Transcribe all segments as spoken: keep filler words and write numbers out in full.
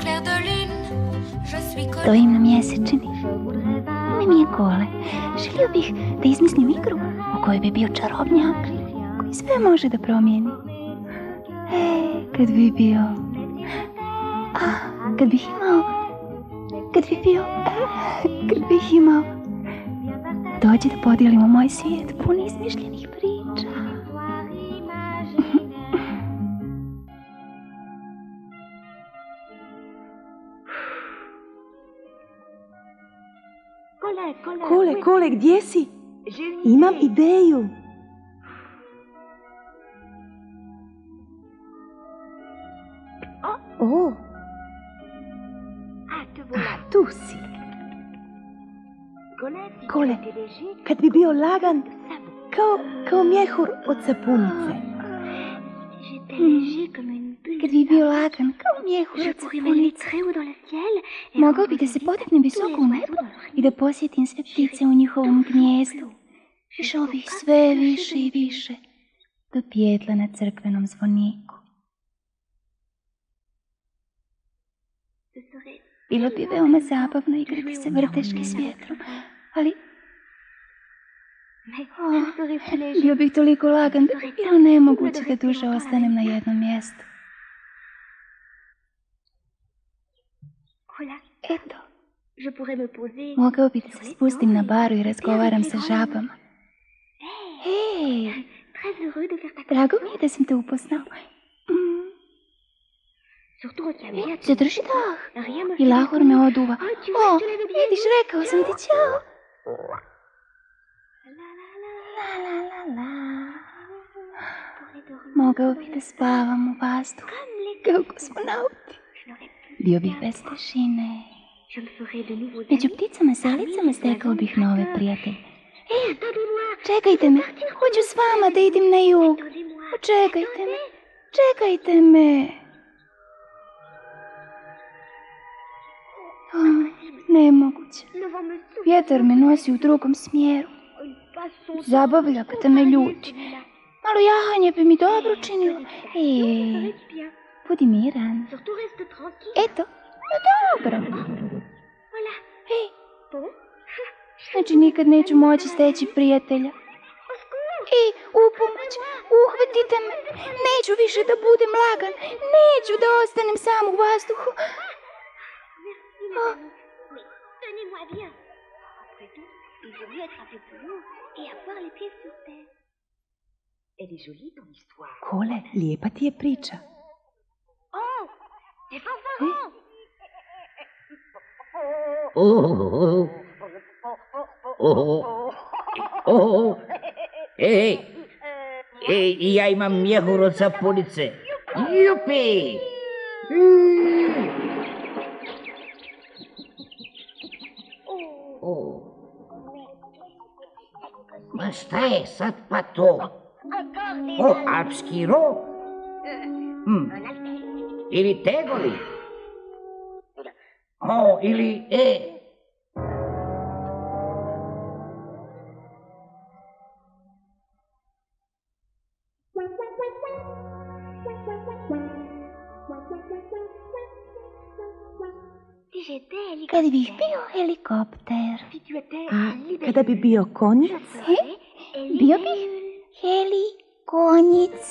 Stojim na mjesečini. Ime mi je Kole. Želio bih da izmislim igru u kojoj bi bio čarobnjak koji sve može da promijeni. E, kad bi bio... A, kad bih imao... Kad bi bio... Kad bih imao... Dođi da podijelimo moj svijet pun izmišljenih priča. Kole, Kole, gdje si? Imam ideju. O, a tu si. Kole, kad bi bio lagan, kao, kao mjehur od sapunice. Kad bi bio lagan, kao mjehur od sapunice. Mogao bi da se potaknem visoko u nebo i da posjetim sve ptice u njihovom gnijezdu. Išao bih sve više i više do pjetle na crkvenom zvoniku. Bilo bi veoma zabavno igrati se vrteški s vjetrom, ali... Oh, bio bih toliko lagan da bi bilo nemoguće da duže ostanem na jednom mjestu. Eto, mogao bi da se spustim na baru i razgovaram sa žabama. Hej, drago mi je da sam te upoznao. Mm. Zadrži dah i Lahor me oduva. O, vidiš, rekao sam ti ćao. La, la, la, la. Mogao bi da spavam u vazduhu kao kosmonauti. Bio bih bez tišine. Među pticama salicama stekao bih nove prijatelje. Ej, čekajte me, hoću s vama da idem na jug. Čekajte me, čekajte me. Oh, nemoguće. Vjetar me nosi u drugom smjeru. Zabavlja kada me ljuti. Malo jahanje bi mi dobro činilo. Ej, budi miran. Eto, dobro. Ej, znači nikad neću moći steći prijatelja. Ej, u pomoć, uhvatite me. Neću više da budem lagan. Neću da ostanem sam u vazduhu. Oh. Kole, lijepa ti je priča. E? Oh, oh, oh, ej, ej, ja imam mjehur od sapunice. Jupi! Oh. Ma šta je sad pa to? O, alpski rog? Hmm. Ili tegovi? O, ili e. Kad bih bio helikopter. A kada bi bio konjic? He? Bio bih heli konjic.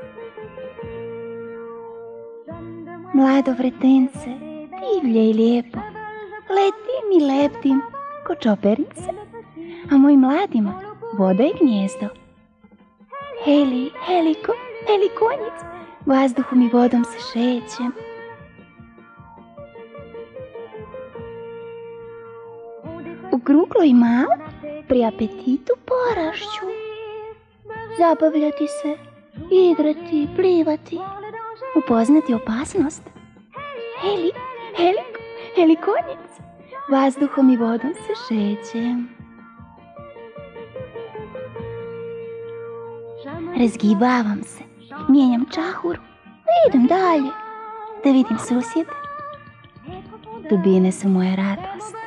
Mlado vretence, divlje i lijepo. Letim i leptim ko čoperice. A moj mladima voda i gnjezdo. Heli, heliko, heli konjic. Vazduhom i vodom se šećem. Okruglo i malo, pri apetitu porašću. Zabavljati se, igrati, plivati, upoznati opasnost. Heli, heliko, helikonjic, vazduhom i vodom se šećem. Razgibavam se, mijenjam čahuru, idem dalje, da vidim susjede. Dubine su moja radost.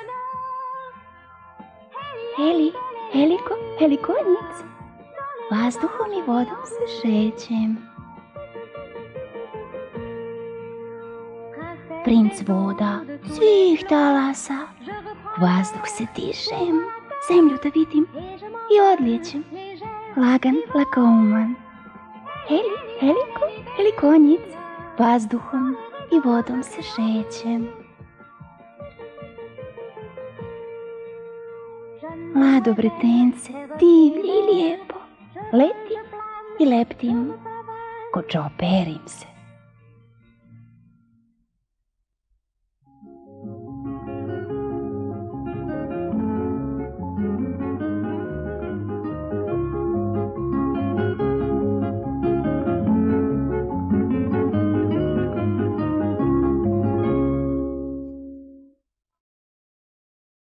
Heli, heliko, helikonjic, vazduhom i vodom se šećem. princ voda, svih talasa. Vazduh se dižem, zemlju da vidim i odlijećem. Lagan, lakouman. Heli, heliko, helikonjic, vazduhom i vodom se šećem. Mlado vretence, divlje i lijepo, letim i leptim, ko čoperim se.